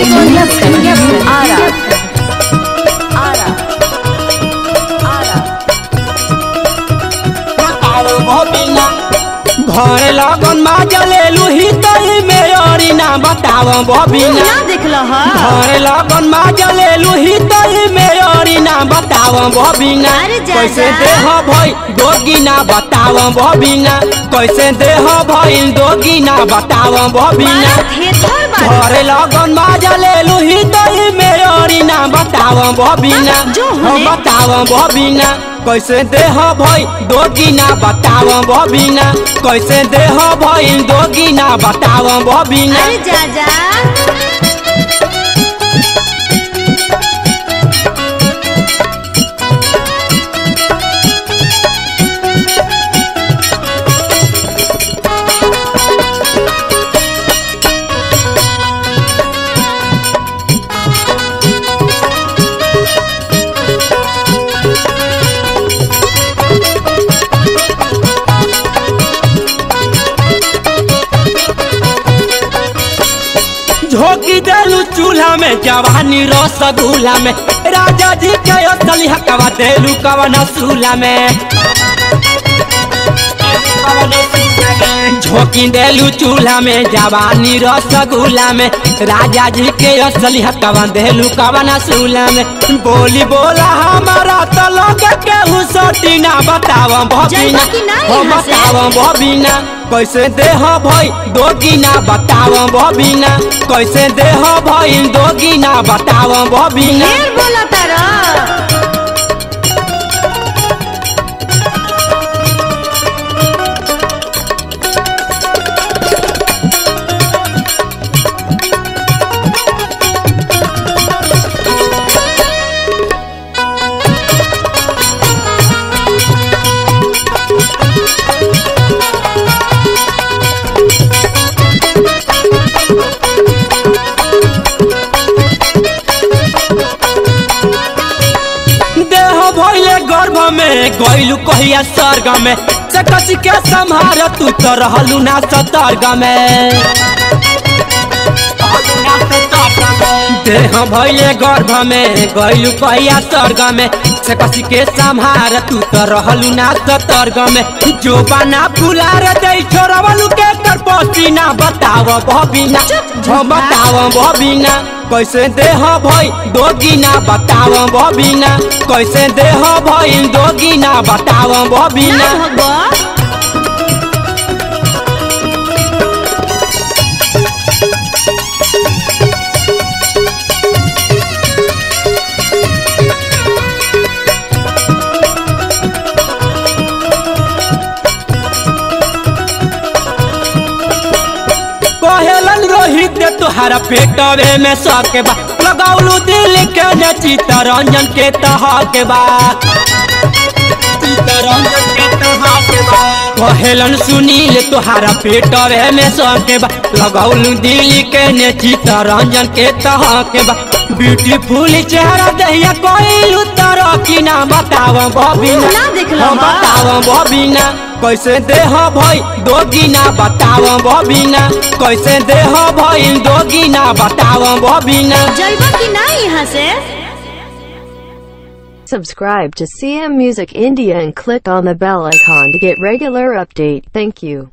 घर लगन माजा ले लुही तई में औरी ना बताव बबिना घर लगन माजा ले लुही तई में औरी ना बताव बबिना कैसे देह भई दोगी ना बताव बबिना कैसे देह भई दोगी ना बताव बबिना घर लगन माजा ले लुही तई में औरी ना बताव बबिना बताव बबिना कैसे देह भई दोगी ना बताव बबिना कैसे देह भई दोगी ना बताव बबिना झोंकी देलू चूल्हा में जवानी रसगुल्ला में राजा जी के असली हकवा देलू कवन सूला में झोंकी देलू चूल्हा में जवानी रसगुल्ला में राजा जी के असली हकवा देलू कवन सूला में बोली बोला हमारा तो लोग के हुसटी ना बताव बबिना बताव बबिना कैसे देह भई दोगी ना बताव बबिना कैसे देह भई दोगी ना बताव बबिना गर्भ में गईलू कहिया स्वर्ग में से कसी के संहार तू तो रहलू ना सतर्ग में देह भइले गर्भ में गईलू कहिया स्वर्ग में से कसी के संहार तू तो रहलू ना सतर्ग में जो बना फुलार दे छोरवलू के करपसी ना बताव बबिना बताव बबिना कैसे देह भई दोगी ना बताव बबिना कैसे देह भई दोगी ना बताव बबिना तोहरा पेटवे में सके बा लगाउलू दिल के न चित्तरंजन के तह के बा चित्तरंजन के तह के बा कहेलन सुनील तोहरा पेटवे में सके बा लगाउलू दिल के न चित्तरंजन के तह के बा ब्यूटीफुल चेहरा दहिया कोइलू तरह की ना बताव बबिना बताव बबिना कैसे देह भई दोगी ना बताव बबिना कैसे देह भई दोगी ना बताव बबिना जलवा की ना यहाँ से Subscribe to CM Music India and click on the bell icon to get regular update. Thank you.